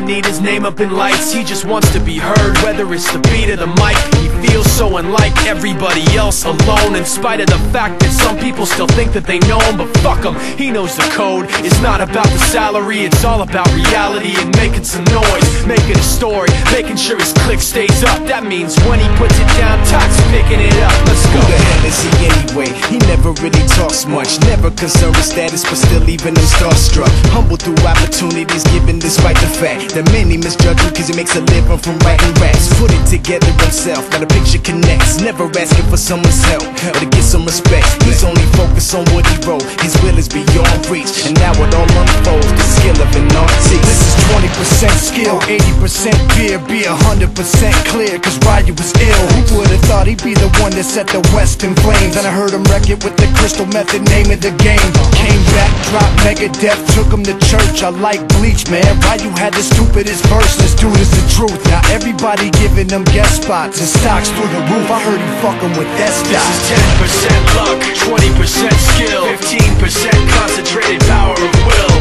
doesn't need his name up in lights, he just wants to be heard, whether it's the beat of the mic. He feels so unlike everybody else, alone, in spite of the fact that some people still think that they know him. But fuck him, he knows the code. It's not about the salary, it's all about reality and making some noise, making a story, making sure his click stays up. That means when he puts it down, Tox picking it up. Let's go. Who the hell is he anyway? He never really talks much, never concerned with status, but still leaving them starstruck. Humble through opportunities given despite the fact that many misjudge him cause he makes a living from writing raps. Put it together himself, now the picture connects, never asking for someone's help or to get some respect. He's only focused on what he wrote, his will is beyond reach, and now it all unfolds, the skill of an artist. This is 20% skill, 80% fear, be 100% clear, cause Ryu was ill. Who would've thought he'd be the one that set the West in flames? And I heard him wreck it with the crystal method, name of the game. Came back, dropped Megadeth, took him to church. I like Bleach, man, Ryu had the stupidest verse. This dude is the truth. Now everybody giving them guest spots and stocks through the roof. I heard he fucking with that stock. This is 10% luck, 20% skill, 15% concentrated power of will,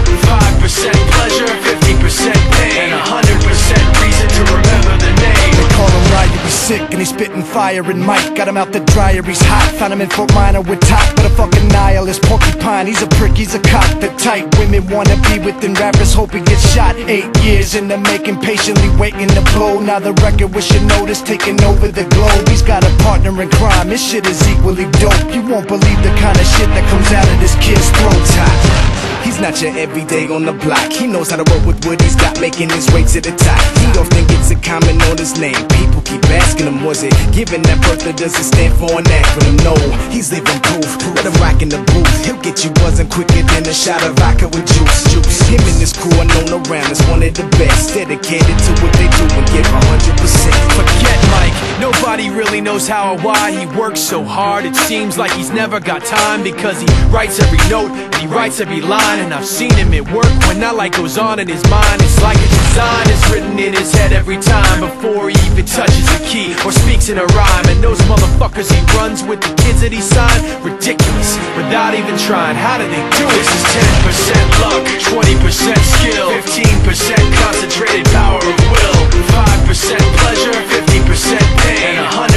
5% pleasure, 50% pain, and 100% reason to remember the name. They call him Ryu, he's sick and he's spitting fire and Mike got him out the dryer, he's hot. Found him in Fort Minor with top, but a fucking nihilist porcupine. He's a prick, he's a cock. The type women wanna be within rappers, hope he gets shot. 8 years in the making, patiently waiting to blow. Now the record with your notice taking over the globe. He's got a partner in crime, his shit is equally dope. You won't believe the kind of shit that comes out of this kid's throat. He's not your everyday on the block. He knows how to roll with what he's got, making his way to the top. He often gets a comment on his name. People keep asking him, was it given that birth or does it stand for an acronym? No, he's living proof. Let him rock in the booth. He'll get you buzzing quicker than a shot of vodka with juice. Him and his crew are known around as one of the best, dedicated to what they do and give 100%. Forget Mike, nobody really knows how or why he works so hard. It seems like he's never got time because he writes every note and he writes every line. And I've seen him at work when that light goes on in his mind. It's like a design is written in his head every time before he even touches a key or speaks in a rhyme. And those motherfuckers he runs with, the kids that he signed, ridiculous, without even trying. How do they do it? This is 10% luck, 20% skill, 15% concentrated power of will, 5% pleasure, 50% pain, and 100%